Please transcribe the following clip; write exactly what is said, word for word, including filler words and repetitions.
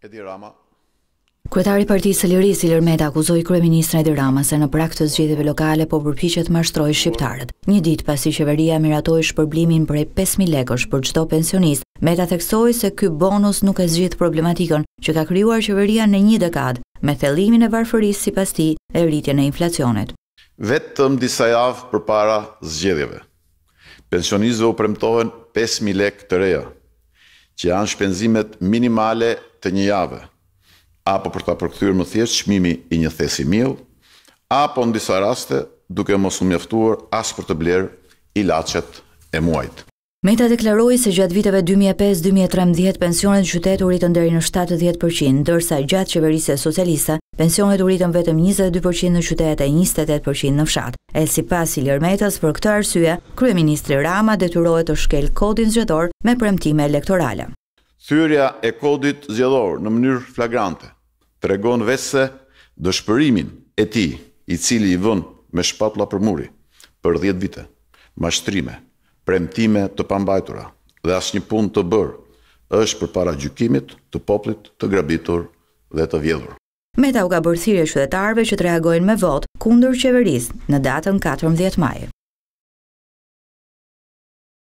Edi Rama. Kryetari i Partisë së Lirisë Ilir Meta akuzoi kryeministrin Edi Rama se në prag të zgjedhjeve lokale po përpiqet të mashtrojë shqiptarët. Një ditë pasi qeveria miratoi shpërblimin prej pesë mijë lekësh për çdo pensionist, Meta theksoi se ky bonus nuk e zgjidh problematikën që ka krijuar qeveria në një dekadë, me thellimin e varfërisë sipas tij e rritjen e inflacionit. Vetëm disa javë përpara zgjedhjeve, pensionistëve u premtohen pesë mijë lekë të reja, që janë shpenzimet minimale të një jave, apo për ta përkthyer më thjesht çmimi i një thesi miell, apo në disa raste duke mos u mjaftuar as për të blerë ilaçet e muajit. Meta deklaroi se gjatë viteve dy mijë e pesë deri në dy mijë e trembëdhjetë pensionet në qytet u rritën deri në shtatëdhjetë përqind, ndërsa gjatë qeverisë socialiste pensionet u rritën vetëm njëzet e dy përqind në qytet e njëzet e tetë përqind në fshat. E sipas Ilir Metës, për këtë arsye, kryeministri Rama detyrohet të shkel kodin zgjedhor me premtime elektorale. Thyrja e kodit zgjedhor në mënyrë flagrante tregon vetë se dëshpërimin e tij, i cili i vën me shpatulla për muri për dhjetë vite, mashtrime, premtime të pambajtura dhe asnjë punë të bërë, është përpara gjykimit të popullit të grabitur dhe të vjedhur. Meta u ka bërë thirrje qytetarëve që të reagojnë me votë kundër qeverisë në datën katërmbëdhjetë maj.